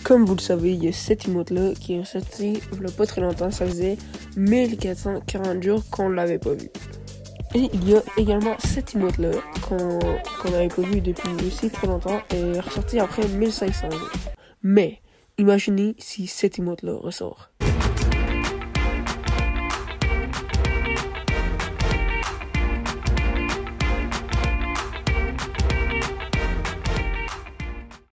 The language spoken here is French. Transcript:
comme vous le savez, il y a cette emote-là qui est sortie il n'y a pas très longtemps. Ça faisait 1440 jours qu'on l'avait pas vu. Et il y a également cette emote-là qu'on n'avait pas vu depuis aussi très longtemps et est ressortie après 1500 jours. Mais, imaginez si cette emote-là ressort.